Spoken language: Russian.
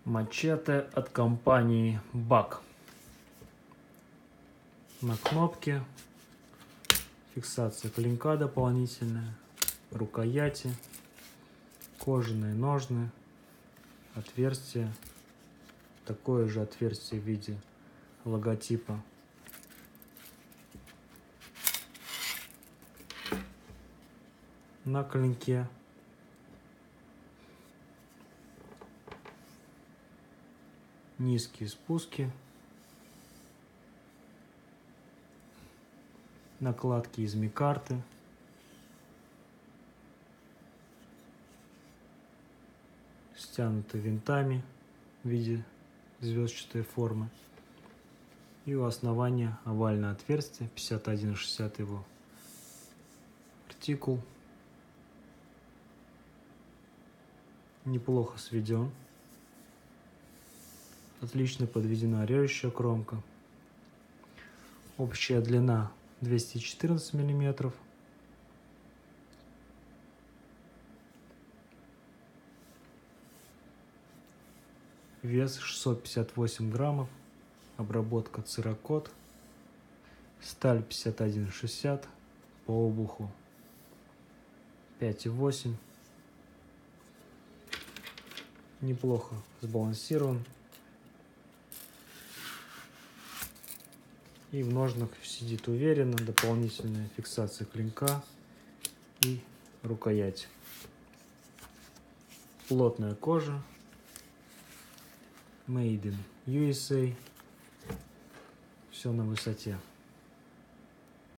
Мачете от компании BAK. На кнопке фиксация клинка дополнительная, рукояти, кожаные ножны, отверстие, такое же отверстие в виде логотипа. На клинке низкие спуски, накладки из микарты, стянуты винтами в виде звездчатой формы, и у основания овальное отверстие 51,60 его артикул. Неплохо сведен. Отлично подведена режущая кромка. Общая длина 214 мм. Вес 658 граммов. Обработка циркот. Сталь 51,60. По обуху 5,8. Неплохо сбалансирован. И в ножнах сидит уверенно. Дополнительная фиксация клинка и рукоять. Плотная кожа. Made in USA. Все на высоте.